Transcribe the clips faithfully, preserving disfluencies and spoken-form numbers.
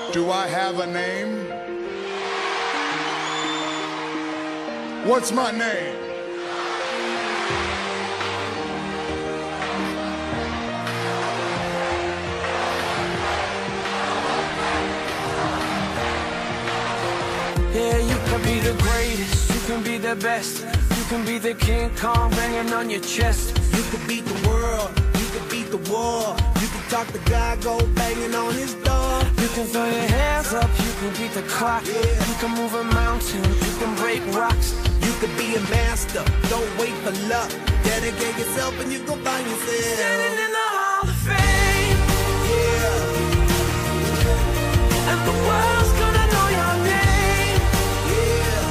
Do I have a name? What's my name? Yeah, you can be the greatest, you can be the best, you can be the King Kong banging on your chest. You can beat the world, you can beat the war. You can talk to God, go banging on his door. You can throw your hands up, you can beat the clock. Yeah. You can move a mountain, you can break rocks. You can be a master, don't wait for luck. Dedicate yourself and you gon' find yourself Standing in the Hall of Fame. Yeah. And the world's gonna know your name. Yeah.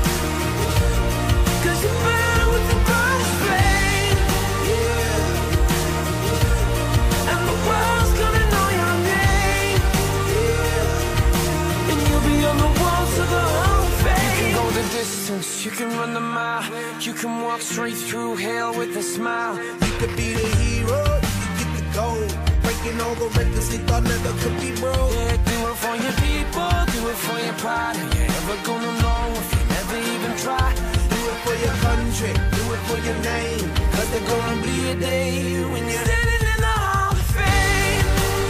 Cause you burn with the brightest flame. Yeah. And the world's gonna know your name. Yeah. And you'll be on the walls of the Hall of Fame. You can go the distance, you can run the mile. You can walk straight through hell with a smile. You could be the hero, you can get the gold. Breaking all the records they thought never could be broke. Yeah, do it for your people, do it for your pride. Are you ever gonna know if you never even try? Do it for your country, do it for your name. Cause there's gonna be a day when you're Standing in the Hall of Fame.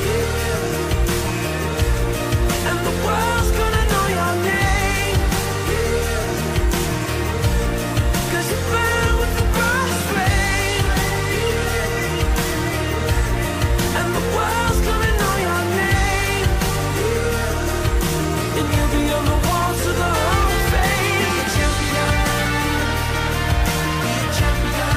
yeah. And the world's gonna know your name. Yeah. Cause you burn with the brightest flame. And the world's gonna know your name. And you'll be on the walls of the Hall of Fame. Be a champion. Be a champion.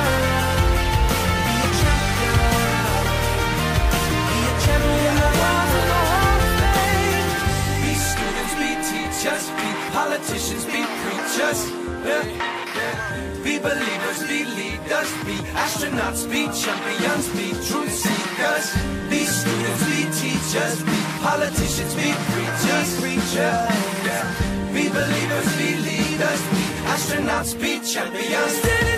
Be a champion. Be a champion. The walls of the Hall of Fame. Be students, be teachers, be politicians, be preachers. Yeah. Be believers, be leaders, be astronauts, be champions, be truth seekers. Be students, be teachers, be politicians, be preachers, preachers. Yeah. Be believers, be leaders, be astronauts, be champions.